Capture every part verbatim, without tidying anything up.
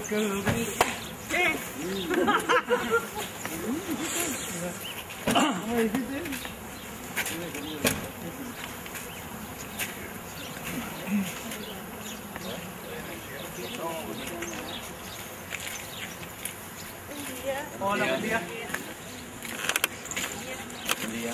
¿Qué? Hola, buen día. Buen día.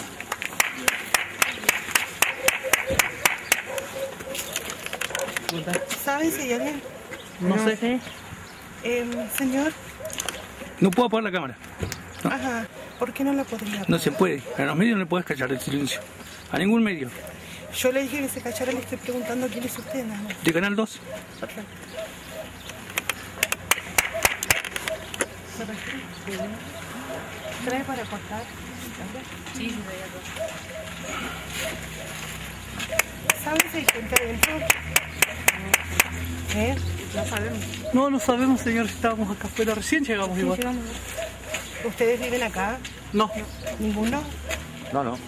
¿Saben si hay alguien? No, No sé. sé. Eh, señor. No puedo apagar la cámara. No. Ajá. ¿Por qué no la podría apagar? No se puede. A los medios no le puedes callar el silencio. A ningún medio. Yo le dije que se callara, le estoy preguntando quién es usted, nada más. De Canal dos. Perfecto. ¿Trae para cortar? Sí, sí, voy a ¿Saben si hay gente adentro? ¿Eh? No sabemos. No, no sabemos, señor, si estábamos acá afuera. Recién llegamos igual. ¿Ustedes viven acá? No. ¿Ninguno? No, no.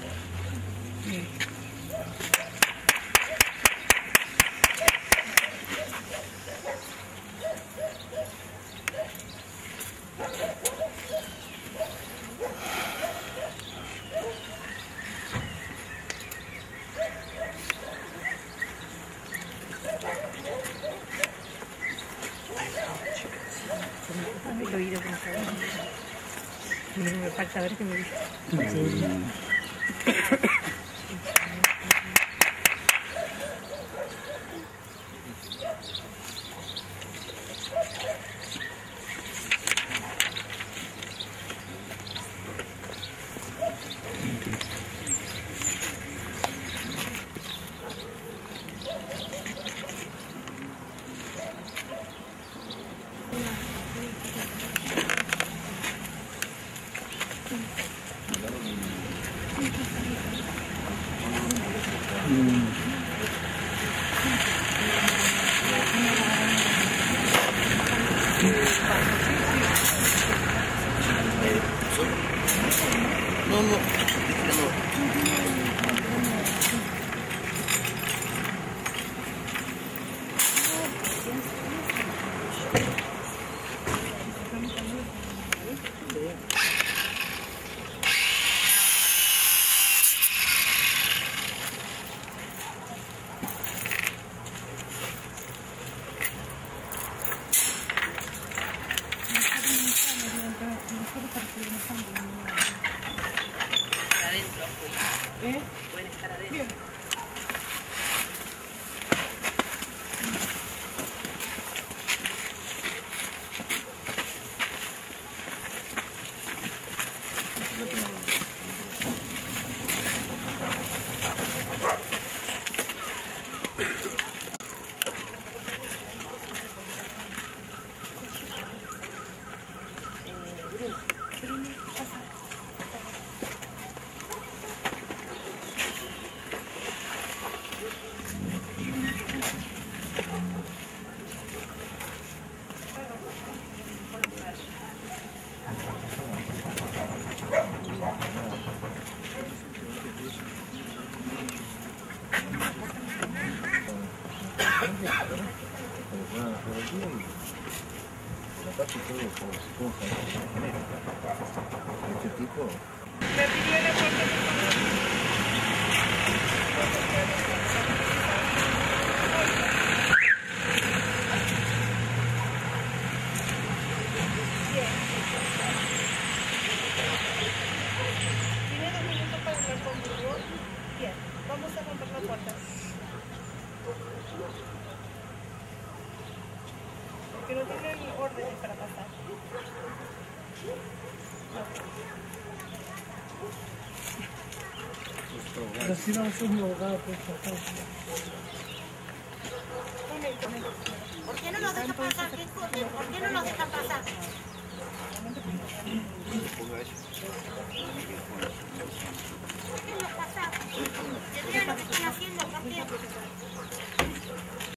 He oído con me falta ver qué me dice. No, no. ¿Eh? Pueden estar adentro. Bien. Me pidió la puerta, por ¿Tiene dos minutos para hablar conmigo? Bien, vamos a romper la puerta. Porque no tienen órdenes para pasar. Pero si no sos mi abogado, pues pasar. Momento, momento. ¿Por qué no nos dejan pasar? ¿Qué cosa? ¿Por qué no nos dejan pasar? ¿Por qué no pasar? Mira lo que están haciendo, ¿por qué?